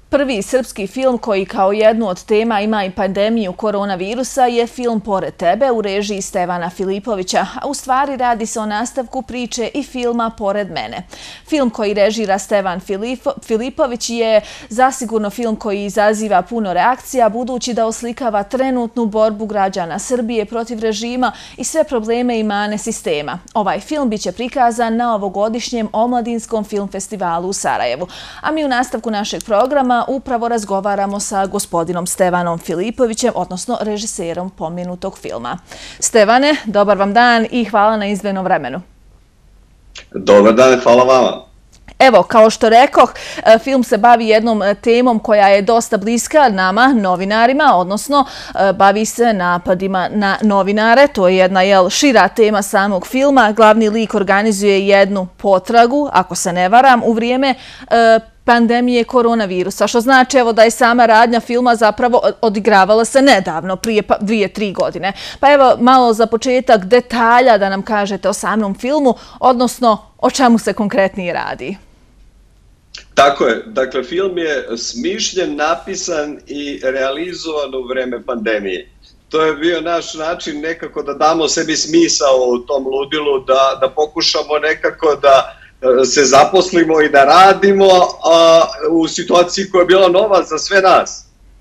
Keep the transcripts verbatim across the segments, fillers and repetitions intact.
Prvi srpski film koji kao jednu od tema ima i pandemiju koronavirusa je film Pored tebe u režiji Stevana Filipovića, a u stvari radi se o nastavku priče i filma Pored mene. Film koji režira Stevan Filipović je zasigurno film koji izaziva puno reakcija, budući da oslikava trenutnu borbu građana Srbije protiv režima i sve probleme i mane sistema. Ovaj film biće prikazan na ovogodišnjem Omladinskom film festivalu u Sarajevu. A mi u nastavku našeg programa upravo razgovaramo sa gospodinom Stevanom Filipovićem, odnosno režiserom pomenutog filma. Stevane, dobar vam dan i hvala na izdvojenom vremenu. Dobar dan, hvala vama. Evo, kao što rekoh, film se bavi jednom temom koja je dosta bliska nama, novinarima, odnosno bavi se napadima na novinare. To je jedna jel, šira tema samog filma. Glavni lik organizuje jednu potragu, ako se ne varam, u vrijeme pandemije koronavirusa, što znači evo da je sama radnja filma zapravo odigravala se nedavno, prije dvije, tri godine. Pa evo malo za početak detalja da nam kažete o samom filmu, odnosno o čemu se konkretnije radi. Tako je. Dakle, film je smišljen, napisan i realizovan u vreme pandemije. To je bio naš način nekako da damo sebi smisao u tom ludilu, da, da pokušamo nekako da se zaposlimo i da radimo a, u situaciji koja je bila nova za sve nas.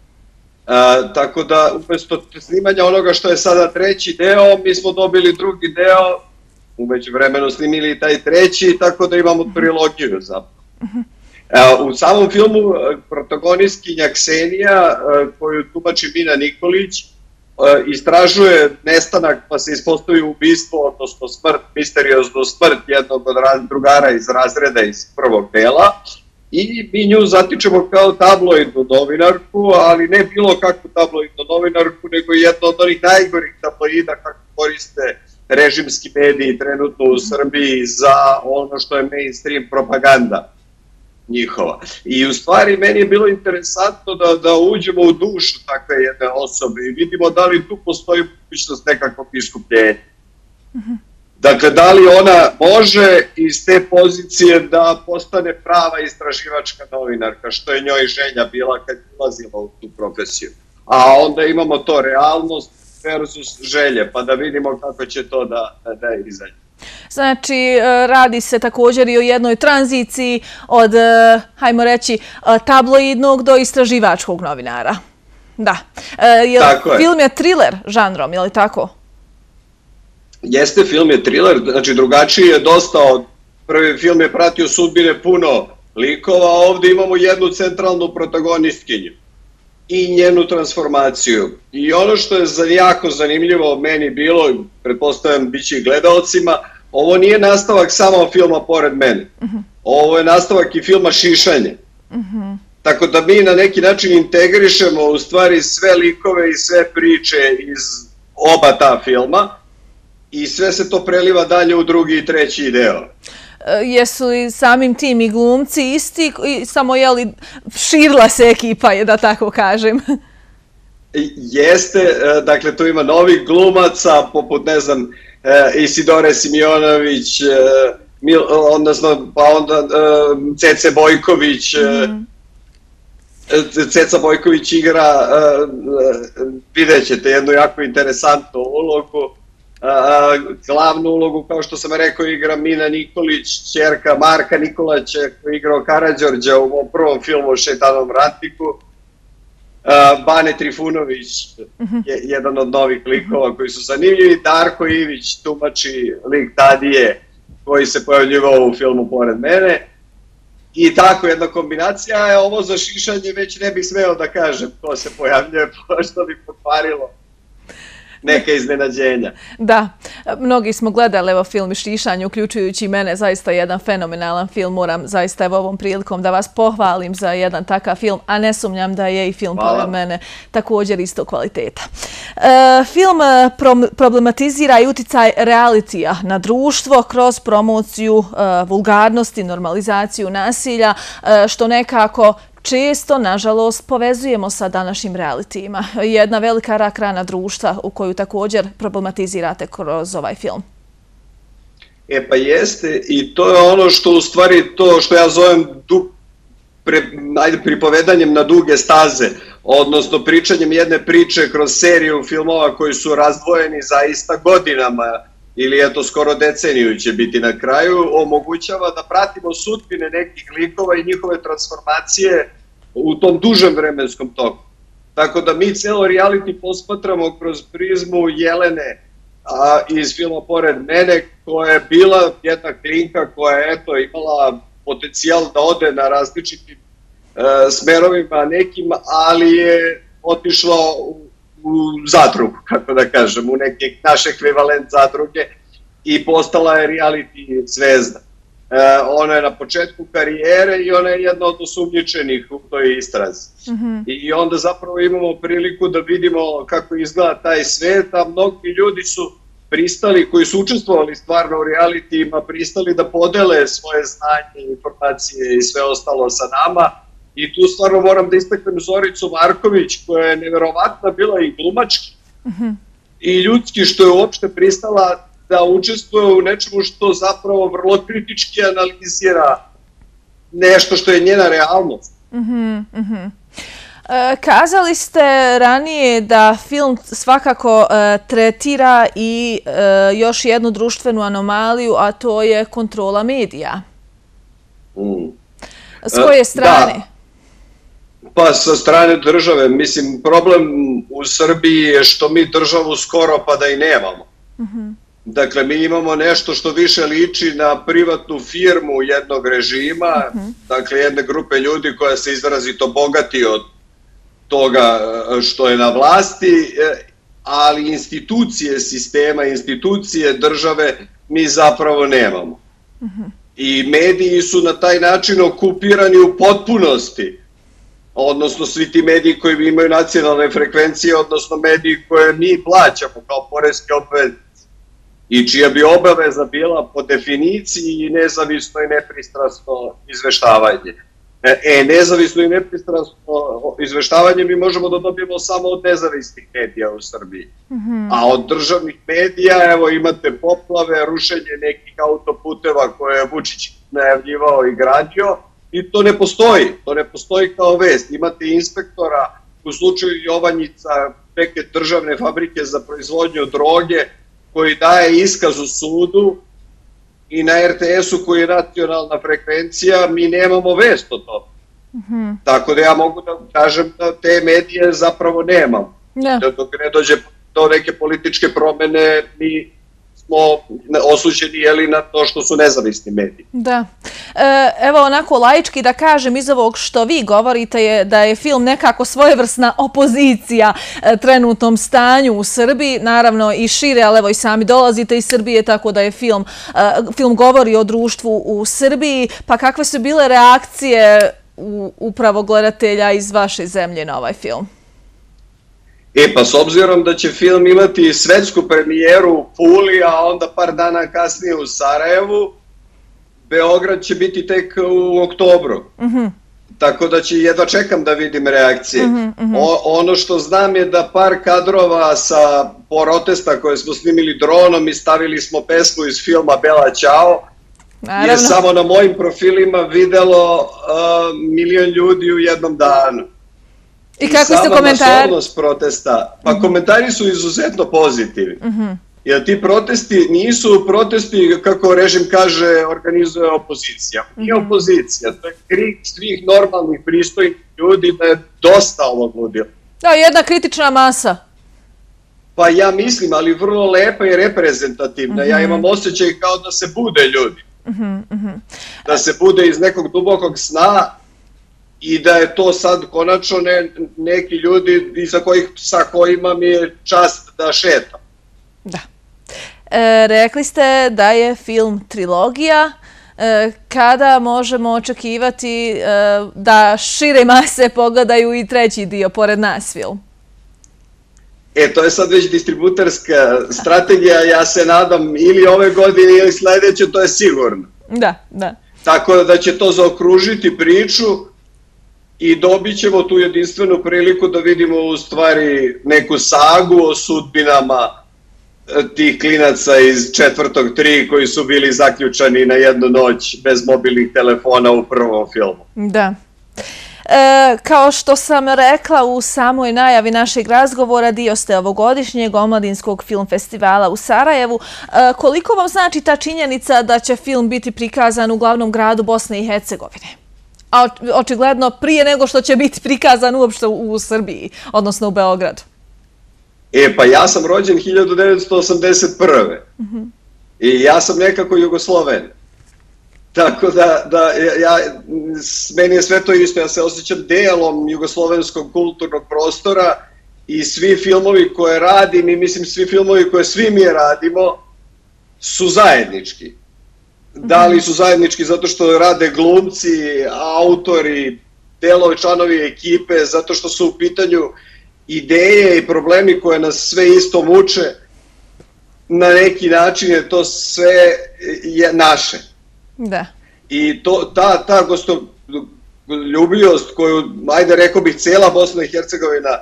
A, tako da, umjesto snimanja onoga što je sada treći deo, mi smo dobili drugi deo, u međuvremenu snimili i taj treći, tako da imamo trilogiju zapravo. A, u samom filmu protagonistkinja Ksenija, koju tumači Mina Nikolić, istražuje nestanak, pa se ispostavi ubistvo, odnosno smrt, misterioznu smrt jednog od drugara iz razreda iz prvog dela, i mi nju zatičemo kao tabloidnu novinarku, ali ne bilo kakvu tabloidnu novinarku, nego jedno od onih najgorih tabloida kako koriste režimski mediji trenutno u Srbiji za ono što je mainstream propaganda njihova. I u stvari meni je bilo interesantno da, da uđemo u dušu takve jedne osobe i vidimo da li tu postoji mogućnost nekakvog iskupljenja. Mm-hmm. Dakle, da li ona može iz te pozicije da postane prava istraživačka novinarka, što je njoj želja bila kad je ulazila u tu profesiju. A onda imamo to realnost versus želje, pa da vidimo kako će to da, da, da izađe. Znači, radi se također i o jednoj tranziciji od, hajmo reći, tabloidnog do istraživačkog novinara. Da. Je, tako je. Film je thriller žanrom, je li tako? Jeste, film je thriller, znači drugačiji je dosta od... Prvi film je pratio sudbine puno likova, a ovdje imamo jednu centralnu protagonistkinju i njenu transformaciju. I ono što je jako zanimljivo meni bilo, pretpostavljam bit će i gledalcima, ovo nije nastavak samo filma Pored mene. Uh-huh. Ovo je nastavak i filma Šišanje. Uh-huh. Tako da mi na neki način integrišemo u stvari sve likove i sve priče iz oba ta filma i sve se to preliva dalje u drugi i treći deo. Jesu li samim tim i glumci isti, samo je li širila se ekipa, je da tako kažem? Jeste, dakle tu ima novih glumaca, poput ne znam, Isidore Simionović, odnosno pa onda Cece Bojković, mm. Ceca Bojković igra, vidjet ćete, jednu jako interesantnu ulogu. Uh, glavnu ulogu, kao što sam rekao, igra Mina Nikolić, ćerka Marka Nikolaća, koji je igrao Karađorđa u mom prvom filmu o Šejtanovom ratniku. Uh, Bane Trifunović je jedan od novih likova koji su zanimljivi. Darko Ivić tumači lik Tadije, koji se pojavljivao u filmu Pored mene. I tako jedna kombinacija, a ovo za Šišanje već ne bih smeo da kažem ko se pojavljuje, pošto bi pokvarilo neka iznenađenja. Da, mnogi smo gledali evo film Šišanje, uključujući i mene, zaista jedan fenomenalan film. Moram zaista evo ovom prilikom da vas pohvalim za jedan takav film, a ne sumnjam da je i film Pored mene također isto kvaliteta. E, film pro, problematizira i uticaj realitija na društvo kroz promociju e, vulgarnosti, normalizaciju nasilja, e, što nekako često, nažalost, povezujemo sa današnjim realitijima. Jedna velika rak rana društva u koju također problematizirate kroz ovaj film. E pa jeste, i to je ono što u stvari to što ja zovem du, pre, ajde, pripovedanjem na duge staze, odnosno pričanjem jedne priče kroz seriju filmova koji su razdvojeni zaista godinama, ili eto skoro deceniju će biti na kraju, omogućava da pratimo sudbine nekih likova i njihove transformacije u tom dužem vremenskom toku. Tako da mi celo reality posmatramo kroz prizmu Jelene a, iz filma Pored mene, koja je bila jedna klinka koja je eto, imala potencijal da ode na različitim e, smerovima nekim, ali je otišla u, u zadrugu, kako da kažem, u neki naš ekvivalent zadruge i postala je reality zvezda. E, ona je na početku karijere i ona je jedna od osumnjičenih u toj istrazi. Mm-hmm. I onda zapravo imamo priliku da vidimo kako izgleda taj svet, a mnogi ljudi su pristali, koji su učestvovali stvarno u realitijima, pristali da podele svoje znanje, informacije i sve ostalo sa nama. I tu stvarno moram da istaknem Zoricu Marković, koja je neverovatna bila i glumački mm-hmm. i ljudski, što je uopšte pristala da učestvuje u nečemu što zapravo vrlo kritički analizira nešto što je njena realnost. Mm-hmm, mm-hmm. E, kazali ste ranije da film svakako e, tretira i e, još jednu društvenu anomaliju, a to je kontrola medija. Mm. S koje strane? Da. Pa sa strane države. Mislim, problem u Srbiji je što mi državu skoro pa da i nemamo. Mm-hmm. Dakle, mi imamo nešto što više liči na privatnu firmu jednog režima, uh-huh. dakle jedne grupe ljudi koja se izrazito bogati od toga što je na vlasti, ali institucije sistema, institucije države mi zapravo nemamo. Uh-huh. I mediji su na taj način okupirani u potpunosti, odnosno svi ti mediji koji imaju nacionalne frekvencije, odnosno mediji koje mi plaćamo kao poreske obveznice. I čija bi obaveza bila po definiciji nezavisno i nepristrasno izveštavanje. E, nezavisno i nepristrasno izveštavanje mi možemo da dobijemo samo od nezavisnih medija u Srbiji. Mm-hmm. A od državnih medija, evo, imate poplave, rušenje nekih autoputeva koje je Vučić najavljivao i gradio, i to ne postoji, to ne postoji kao vest. Imate inspektora u slučaju Jovanjica, neke državne fabrike za proizvodnju droge, koji daje iskaz u sudu, i na er te esu koji je nacionalna frekvencija, mi nemamo vest o tome. Mm-hmm. Tako da ja mogu da kažem da te medije zapravo nemam. Yeah. Da dok ne dođe do neke političke promene, mi smo osuđeni jeli, na to što su nezavisni mediji. Da. E, evo onako laički da kažem, iz ovog što vi govorite je da je film nekako svojevrsna opozicija e, trenutnom stanju u Srbiji, naravno i šire, ali evo i sami dolazite iz Srbije, tako da je film, e, film govori o društvu u Srbiji. Pa kakve su bile reakcije u, upravo gledatelja iz vaše zemlje na ovaj film? E pa s obzirom da će film imati svetsku premijeru u Puli, a onda par dana kasnije u Sarajevu, Beograd će biti tek u oktobru. Mm-hmm. Tako da će, jedva čekam da vidim reakcije. Mm-hmm, mm-hmm. O, ono što znam je da par kadrova sa protesta koje smo snimili dronom i stavili smo pesmu iz filma Bela Ćao, naravno, je samo na mojim profilima videlo uh, milion ljudi u jednom danu. I kakvi su komentari? Sama masovnost protesta, pa mm-hmm. komentari su izuzetno pozitivni. Mm-hmm. Jer ti protesti nisu protesti, kako režim kaže, organizuje opozicija. Nije mm-hmm. opozicija, to je krik svih normalnih, pristojnih ljudi da je dosta ovog ludila. Da, jedna kritična masa. Pa ja mislim, ali vrlo lepa i reprezentativna. Mm-hmm. Ja imam osjećaj kao da se bude ljudi. Mm-hmm. Da se bude iz nekog dubokog sna, i da je to sad konačno ne, neki ljudi iza kojih, sa kojima mi je čast da šetam. Da. E, rekli ste da je film trilogija. E, kada možemo očekivati e, da šire mase pogledaju i treći dio pored nas film? E, to je sad već distributerska strategija. Ja se nadam ili ove godine ili sledeće, to je sigurno. Da, da. Tako da će to zaokružiti priču i dobit ćemo tu jedinstvenu priliku da vidimo u stvari neku sagu o sudbinama tih klinaca iz četvrtog tri koji su bili zaključani na jednu noć bez mobilnih telefona u prvom filmu. Da. E, kao što sam rekla u samoj najavi našeg razgovora, dio ste ovogodišnjeg omladinskog film festivala u Sarajevu. E, koliko vam znači ta činjenica da će film biti prikazan u glavnom gradu Bosne i Hercegovine? A očigledno prije nego što će biti prikazan uopšte u Srbiji, odnosno u Beogradu. E, pa ja sam rođen hiljadu devetsto osamdeset prve. Mm-hmm. I ja sam nekako Jugosloven. Tako da, da ja, meni je sve to isto. Ja se osjećam delom jugoslovenskog kulturnog prostora i svi filmovi koje radim i mislim svi filmovi koje svi mi radimo su zajednički. Da li su zajednički zato što rade glumci, autori, delovi, članovi ekipe, zato što su u pitanju ideje i problemi koje nas sve isto muče, na neki način je to sve je naše. Da. I to, ta, ta gostoljubivost koju, ajde rekao bih, cijela Bosna i Hercegovina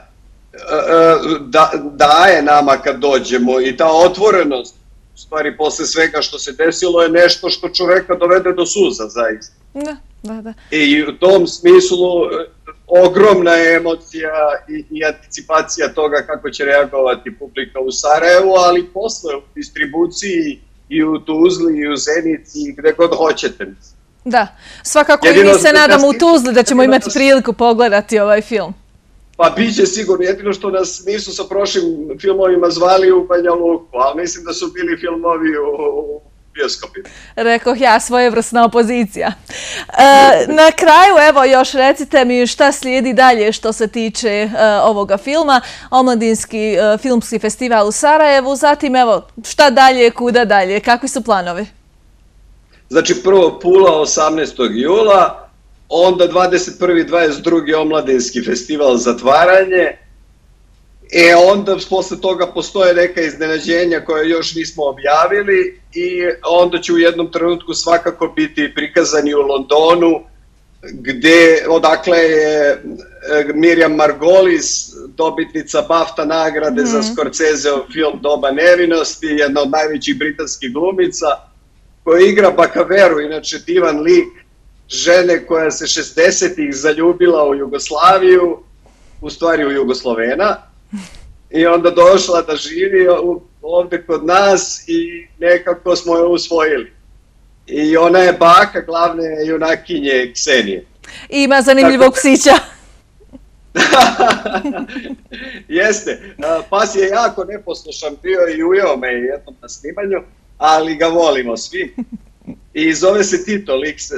da, daje nama kad dođemo i ta otvorenost, u stvari, posle svega što se desilo, je nešto što čoveka dovede do suza, zaista. Da, da, da. I u tom smislu ogromna je emocija i, i anticipacija toga kako će reagovati publika u Sarajevu, ali posle u distribuciji i u Tuzli i u Zenici i gde god hoćete. Da, svakako jedino, i mi se nadamo u Tuzli da ćemo imati priliku pogledati ovaj film. Pa biće sigurno, jedino što nas nisu sa prošlim filmovima zvali u Banja Luku, ali mislim da su bili filmovi u, u bioskopima. Rekoh ja, svojevrsna opozicija. E, na kraju, evo još recite mi šta slijedi dalje što se tiče e, ovoga filma, Omladinski e, filmski festival u Sarajevu, zatim evo šta dalje, kuda dalje, kakvi su planovi? Znači prvo Pula osamnaestog jula, onda dvadeset prvi i dvadeset drugi Omladinski festival Zatvaranje, e onda posle toga postoje neka iznenađenja koje još nismo objavili i onda će u jednom trenutku svakako biti prikazani u Londonu, gde, odakle je Mirjam Margolis, dobitnica BAFTA nagrade mm. za Scorseseov film Doba nevinosti, jedna od najvećih britanskih glumica, koja igra Bakaveru, inače divan lik, žene koja se šezdesetih zaljubila u Jugoslaviju, u stvari u Jugoslovena, i onda došla da živi ovde kod nas i nekako smo je usvojili. I ona je baka glavne junakinje Ksenije. I ima zanimljivog psića. Jeste. Pas je jako neposlušan bio i ujeo me jednom na snimanju, ali ga volimo svi. I zove se Tito, lik se...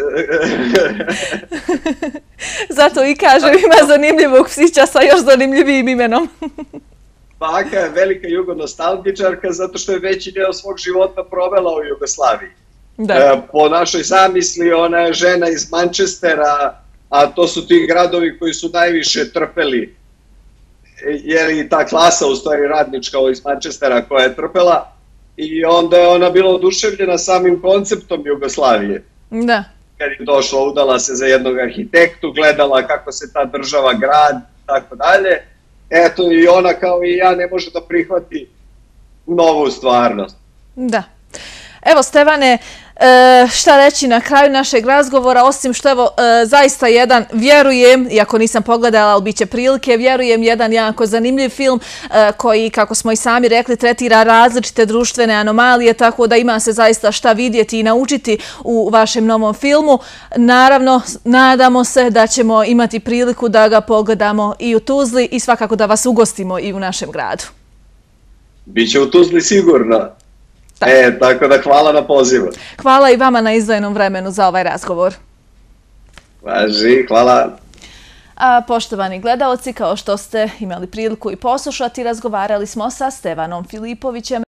Zato i kažem, ima zanimljivog psića sa još zanimljivijim imenom. Baka je velika jugonostalgičarka zato što je veći deo svog života provela u Jugoslaviji. Da. Po našoj zamisli ona je žena iz Manchestera, a to su ti gradovi koji su najviše trpeli, jer i ta klasa, u stvari radnička iz Manchestera koja je trpela, i onda je ona bila oduševljena samim konceptom Jugoslavije. Da. Kad je došla, udala se za jednog arhitektu, gledala kako se ta država gradi, tako dalje. Eto, i ona kao i ja ne može da prihvati novu stvarnost. Da. Evo, Stevane, šta reći na kraju našeg razgovora, osim što evo zaista jedan, vjerujem, iako nisam pogledala, ali bit će prilike, vjerujem jedan jako zanimljiv film koji, kako smo i sami rekli, tretira različite društvene anomalije, tako da ima se zaista šta vidjeti i naučiti u vašem novom filmu. Naravno, nadamo se da ćemo imati priliku da ga pogledamo i u Tuzli i svakako da vas ugostimo i u našem gradu. Biće u Tuzli sigurno. Tako. E, tako da hvala na pozivu. Hvala i vama na izdvojenom vremenu za ovaj razgovor. Važi, hvala. A poštovani gledaoci, kao što ste imali priliku i poslušati, razgovarali smo sa Stevanom Filipovićem,